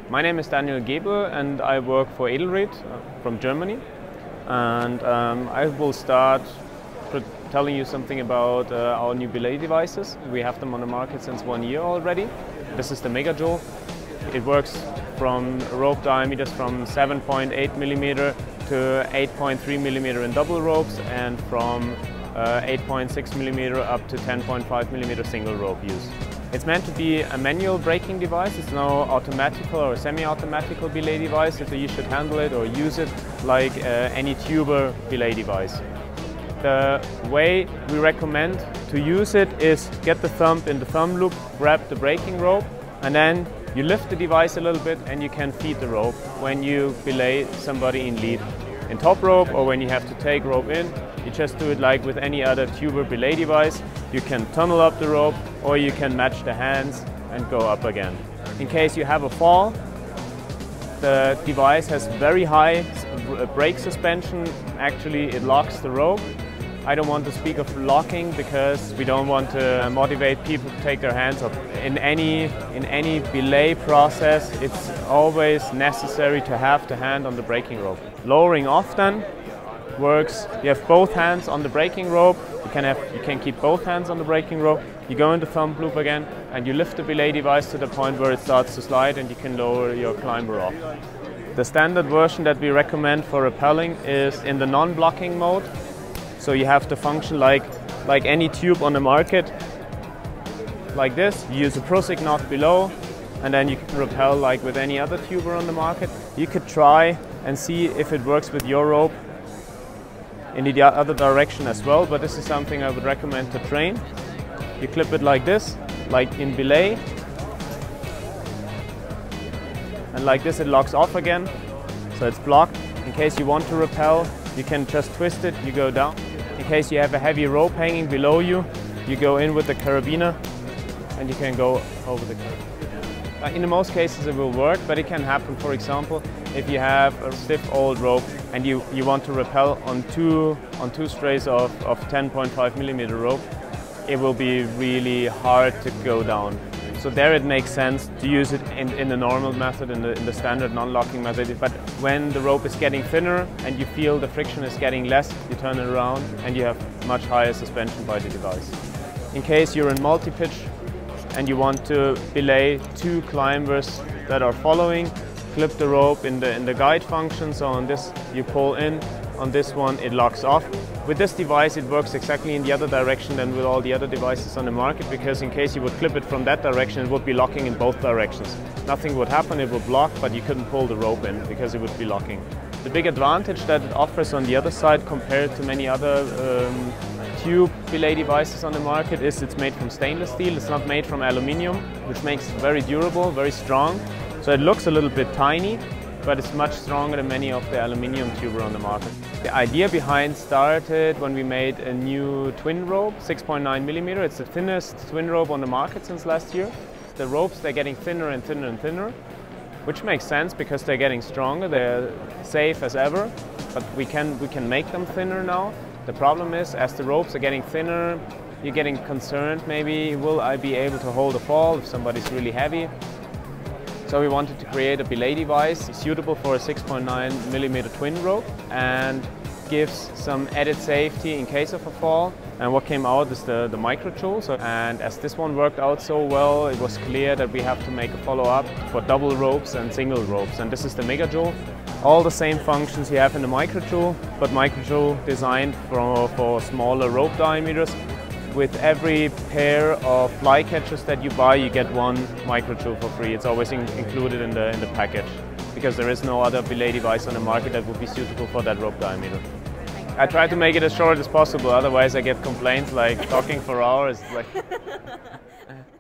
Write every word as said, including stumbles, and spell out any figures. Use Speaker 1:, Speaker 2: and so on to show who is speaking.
Speaker 1: My name is Daniel Gebel and I work for Edelrid uh, from Germany. And um, I will start telling you something about uh, our new Belay devices. We have them on the market since one year already. This is the Mega Jul. It works from rope diameters from seven point eight millimeter to eight point three millimeter in double ropes, and from uh, eight point six millimeter up to ten point five millimeter single rope use. It's meant to be a manual braking device. It's no automatical or semi-automatical belay device, so you should handle it or use it like uh, any tuber belay device. The way we recommend to use it is get the thumb in the thumb loop, grab the braking rope, and then you lift the device a little bit and you can feed the rope when you belay somebody in lead. In top rope, or when you have to take rope in, you just do it like with any other tuber belay device. You can tunnel up the rope, or you can match the hands and go up again. In case you have a fall, the device has very high brake suspension. Actually, it locks the rope. I don't want to speak of locking because we don't want to motivate people to take their hands off. In any, in any belay process, it's always necessary to have the hand on the braking rope. Lowering off then works. You have both hands on the braking rope. You can, have, you can keep both hands on the braking rope. You go in the thumb loop again and you lift the belay device to the point where it starts to slide and you can lower your climber off. The standard version that we recommend for rappelling is in the non-blocking mode. So you have to function like, like any tube on the market, like this. You use a Prusik knot below, and then you can rappel like with any other tuber on the market. You could try and see if it works with your rope in the other direction as well, but this is something I would recommend to train. You clip it like this, like in belay, and like this it locks off again, so it's blocked. In case you want to rappel, you can just twist it, you go down. In case you have a heavy rope hanging below you, you go in with the carabiner and you can go over the carabiner. Uh, in most cases it will work, but it can happen, for example, if you have a stiff old rope and you, you want to rappel on two, on two strays of, of ten point five millimeter rope, it will be really hard to go down. So there it makes sense to use it in, in the normal method, in the, in the standard non-locking method. But when the rope is getting thinner and you feel the friction is getting less, you turn it around and you have much higher suspension by the device. In case you're in multi-pitch and you want to belay two climbers that are following, clip the rope in the, in the guide function. So on this you pull in, on this one it locks off. With this device it works exactly in the other direction than with all the other devices on the market, because in case you would clip it from that direction, it would be locking in both directions. Nothing would happen, it would block, but you couldn't pull the rope in because it would be locking. The big advantage that it offers on the other side compared to many other um, tube belay devices on the market is it's made from stainless steel. It's not made from aluminium, which makes it very durable, very strong. So it looks a little bit tiny, but it's much stronger than many of the aluminium tuber on the market. The idea behind started when we made a new twin rope, six point nine millimeter. It's the thinnest twin rope on the market since last year. The ropes, they're getting thinner and thinner and thinner, which makes sense because they're getting stronger, they're safe as ever, but we can, we can make them thinner now. The problem is, as the ropes are getting thinner, you're getting concerned maybe, will I be able to hold a fall if somebody's really heavy? So we wanted to create a belay device suitable for a six point nine millimeter twin rope and gives some added safety in case of a fall. And what came out is the, the Megajoule. So, and as this one worked out so well, it was clear that we have to make a follow-up for double ropes and single ropes. And this is the Megajoule. All the same functions you have in the Megajoule, but Megajoule designed for, for smaller rope diameters. With every pair of fly catchers that you buy, you get one Megajoule for free. It's always in, included in the, in the package, because there is no other belay device on the market that would be suitable for that rope diameter. I try to make it as short as possible, otherwise I get complaints like talking for hours. Like